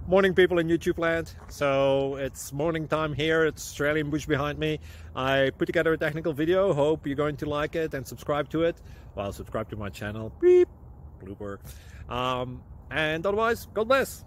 Morning, people in YouTube land. So it's morning time here. It's Australian bush behind me. I put together a technical video. Hope you're going to like it and subscribe to it. Well, subscribe to my channel. Beep, blooper. And otherwise, God bless.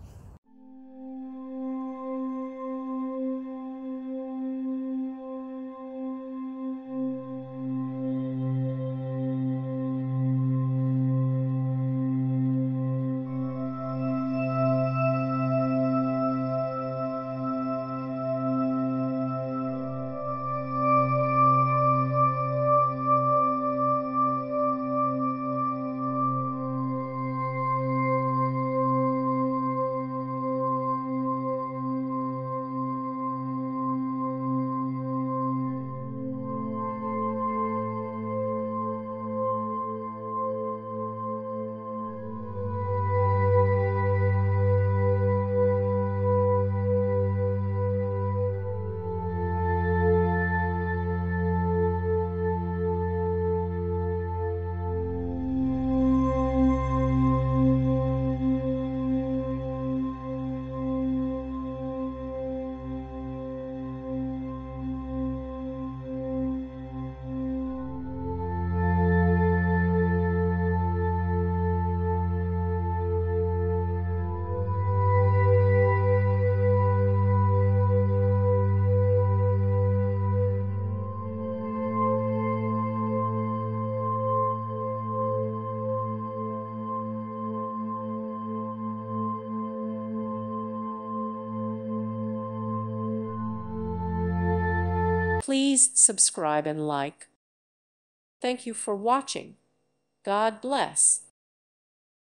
Please subscribe and like. Thank you for watching. God bless.